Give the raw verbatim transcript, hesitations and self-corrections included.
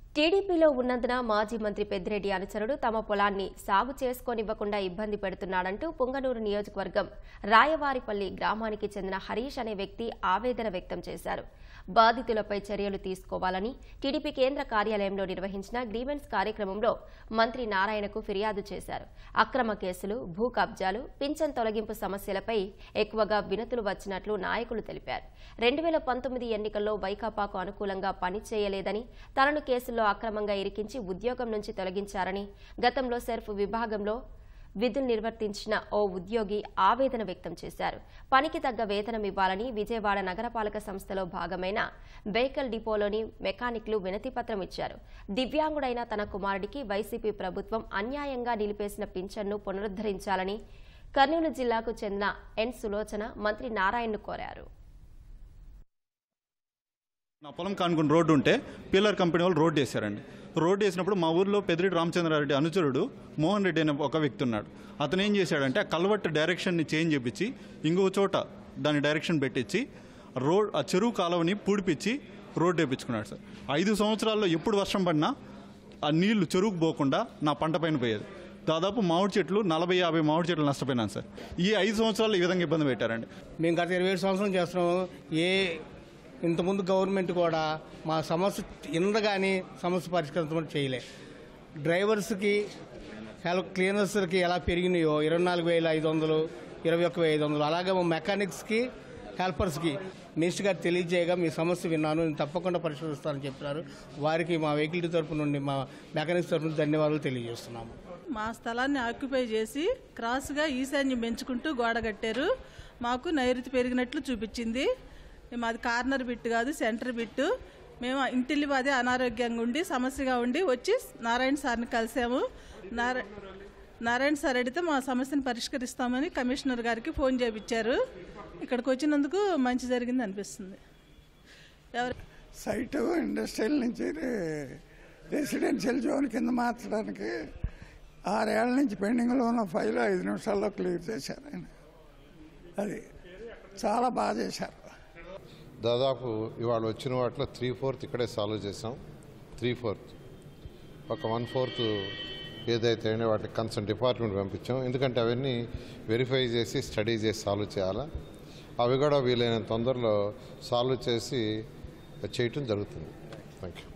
టీడీపీలో ఉన్నందున మాజీ మంత్రి పెద్దిరెడ్డి అనుచరుడు తమ పొలాన్ని సాగు చేసుకోనివ్వకుండా ఇబ్బంది పెడుతున్నాడంటూ పుంగనూరు నియోజకవర్గం రాయవారిపల్లి గ్రామానికి చెందిన హరీష్ అనే వ్యక్తి ఆవేదన వ్యక్తం చేశారు. బాధితులపై చర్యలు తీసుకోవాలని టీడీపీ కేంద్ర కార్యాలయంలో నిర్వహించిన గ్రీవెన్స్ కార్యక్రమంలో మంత్రి నారాయణకు ఫిర్యాదు చేశారు. అక్రమ కేసులు, భూ కబ్జాలు, పింఛన్ తొలగింపు సమస్యలపై ఎక్కువగా వినతులు వచ్చినట్లు నాయకులు తెలిపారు. రెండు వేల పంతొమ్మిది ఎన్నికల్లో వైకాపాకు అనుకూలంగా పనిచేయలేదని, తనను కేసుల్లో అక్రమంగా ఇరికించి ఉద్యోగం నుంచి తొలగించారని, గతంలో సెర్ఫ్ విభాగంలో విధులు నిర్వర్తించిన ఓ ఉద్యోగి ఆవేదన వ్యక్తం చేశారు. పనికి తగ్గ వేతనం ఇవ్వాలని విజయవాడ నగరపాలక సంస్థలో భాగమైన వెహికల్ డిపోలోని మెకానిక్లు వినతిపత్రం ఇచ్చారు. దివ్యాంగుడైన తన కుమారుడికి వైసీపీ ప్రభుత్వం అన్యాయంగా నిలిపేసిన పింఛన్ను పునరుద్ధరించాలని కర్నూలు జిల్లాకు చెందిన ఎన్ సులోచన మంత్రి నారాయణను కోరారు. నా పొలం కానుకుని రోడ్డు ఉంటే పిల్లర్ కంపెనీ వాళ్ళు రోడ్డు వేశారండి. రోడ్డు వేసినప్పుడు మా ఊర్లో పెద్దిరెడ్డి రామచంద్రారెడ్డి అనుచరుడు మోహన్ రెడ్డి అనే ఒక వ్యక్తి ఉన్నాడు. అతను ఏం చేశాడంటే ఆ కల్వర్ట్ డైరెక్షన్ని చేంజ్ చేయించి ఇంకో చోట దాని డైరెక్షన్ పెట్టించి రోడ్ ఆ చెరువు కాలువని పూడిపించి రోడ్డు వేయించుకున్నాడు సార్. ఐదు సంవత్సరాల్లో ఎప్పుడు వర్షం పడినా ఆ నీళ్లు చెరువుకు పోకుండా నా పంట పైన పోయేది. దాదాపు మామిడి చెట్లు నలభై యాభై మామిడి చెట్లు నష్టపోయినాను సార్. ఈ ఐదు సంవత్సరాల్లో ఈ విధంగా ఇబ్బంది పెట్టారండి. మేము గత ఇరవై ఏడు సంవత్సరం చేస్తున్నాము. ఏ ఇంతకుముందు గవర్నమెంట్ కూడా మా సమస్య ఇందగాని సమస్య పరిష్కరించడం చేయలే. డ్రైవర్స్కి హెల్ప్ క్లీనర్స్కి ఎలా పెరిగినాయో ఇరవై నాలుగు వేల ఐదు వందలు ఇరవై ఒక్క వేల ఐదు వందలు అలాగే మా మెకానిక్స్కి హెల్పర్స్కి మినిస్టర్ గారు తెలియజేయగా మీ సమస్య విన్నాను, నేను తప్పకుండా పరిష్కరిస్తానని చెప్పినారు. వారికి మా వెహికల్ తరఫు నుండి మా మెకానిక్స్ తరఫు నుండి ధన్యవాదాలు తెలియజేస్తున్నాము. మా స్థలాన్ని ఆక్యుపై చేసి క్రాస్గా ఈశాన్యం పెంచుకుంటూ గోడ కట్టారు. మాకు నైరుతి పెరిగినట్లు చూపించింది. మాది కార్నర్ బిట్ కాదు, సెంటర్ బిట్టు. మేము ఇంటిల్లి బాధే అనారోగ్యంగా ఉండి సమస్యగా ఉండి వచ్చి నారాయణ సార్ని కలిసాము. నారా నారాయణ సార్ అడిగితే మా సమస్యను పరిష్కరిస్తామని కమిషనర్ గారికి ఫోన్ చేయించారు. ఇక్కడికి వచ్చినందుకు మంచి జరిగింది అనిపిస్తుంది. ఎవరు సైట్ ఇండస్ట్రియల్ నుంచి రెసిడెన్షియల్ జోన్ కింద మార్చడానికి ఆరేళ్ల నుంచి పెండింగ్లో ఉన్న ఫైల్ ఐదు నిమిషాల్లో క్లియర్ చేశారు. ఆయన అది చాలా బాగా చేశారు. దాదాపు ఇవాళ వచ్చిన వాటిలో త్రీ ఫోర్త్ ఇక్కడే సాల్వ్ చేసాం. త్రీ ఫోర్త్ ఒక వన్ ఫోర్త్ ఏదైతే వాటికి కన్సర్న్ డిపార్ట్మెంట్ పంపించాం. ఎందుకంటే అవన్నీ వెరిఫై చేసి స్టడీ చేసి సాల్వ్ చేయాలా. అవి కూడా వీలైనంత తొందరలో సాల్వ్ చేసి చేయటం జరుగుతుంది. Thank you.